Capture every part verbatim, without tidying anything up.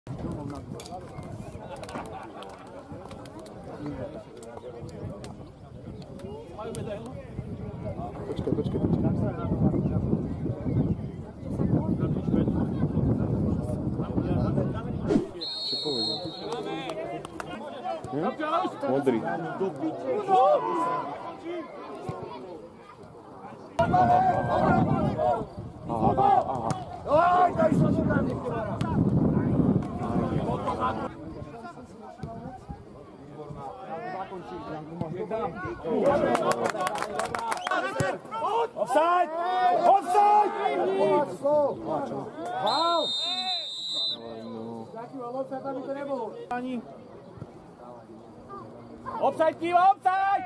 Počkaj, počkaj, počkaj. Čo povedal? Hm? Modrý. Aha, aha, aha. Aj, daj sa do nám, nech tebara. Offside! Offside! Foul! Offside, aby to nebolo. Offside, Kiva, offside!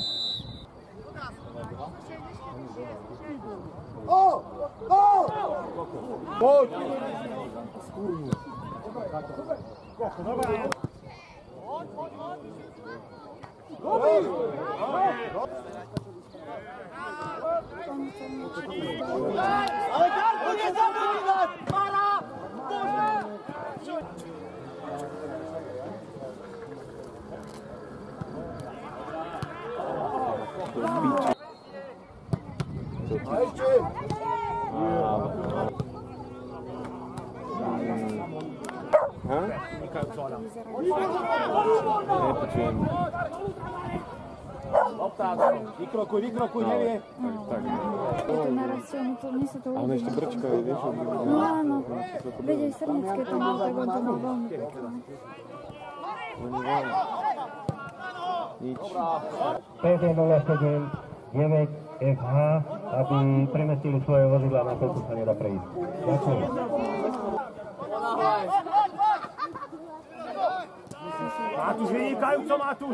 O! O! Poď! Skurňu. Dobre. Poď, poď, poď. Dobrý! Ale kartu nezabudni dať! Para! Bože! A ešte! Ha? Nepočujem. Loptáč, vykrokuj, vykrokuj, nevie. Tak. Je to narastie, ono to, mne sa to A on ešte brčka, vieš? No áno, veď aj Srnické to mal, tak on to mal veľmi pekné. Oni veľmi. Nič. päť nula sedem deväť F H, aby premestili svoje vozidlá na to, sa nedá prejsť. Ďakujem. Matúš, vynikajúco, Matúš!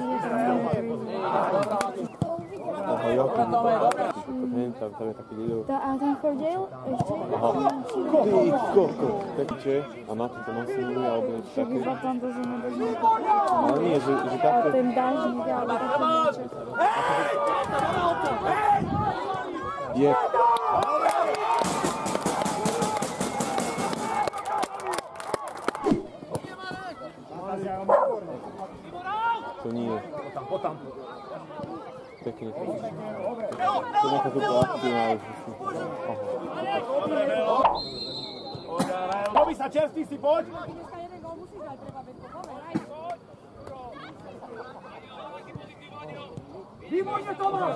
Aha, jaký vypadá. Tam, tam je taký video. A ten chodil ešte? Aha. Ty, koko. Teče a na to to nasiluje, alebo niečo také. Iba tam do zime do zime. Ale nie, že, že A takto... ten dážnik, alebo takto niečo. Je. To nie je. Potam, potam. Pekne. To je nejaká dobrá akcia, ale... Aha. Robí sa čerstvý, si poď! Výborne, Tomáš!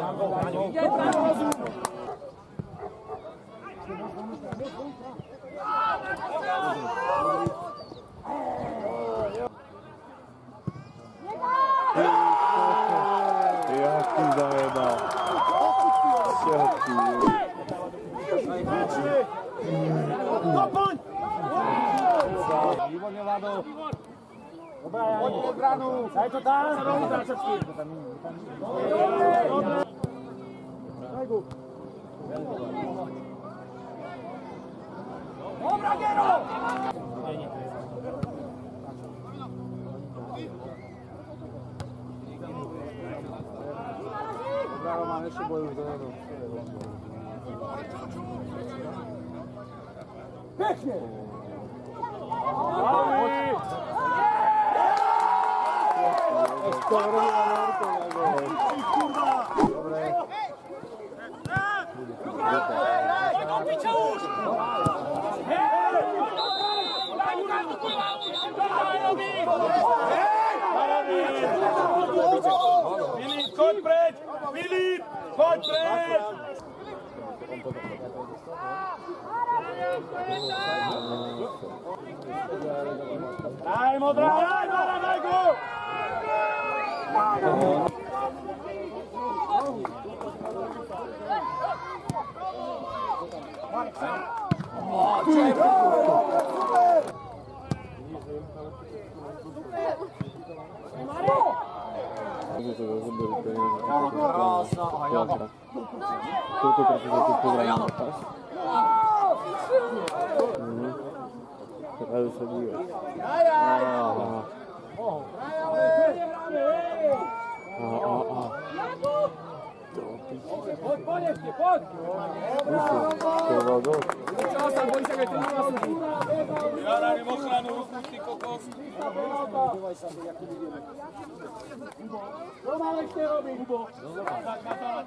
Jaký zajedal. Jaký. Dopoň! Výborne, Vlado. Dobrá, Jani. Poď pod bránu. Daj to tam. Daj go. Dobrá, Gero! Dobrá, Roman, ešte bojujú dozadu. Pekne! Filip, choď preč! Filip, choď preč! Daj, modrá, daj, modrá, daj go! Koľkokrát sa tu pozerám na pas. Rádu sa dívaš. Aha. Aha, aha. Poď, poď ešte, poď! Myslím, to bol dosť. Ja rádim ochranu, ty kokos. Co máme ešte robiť?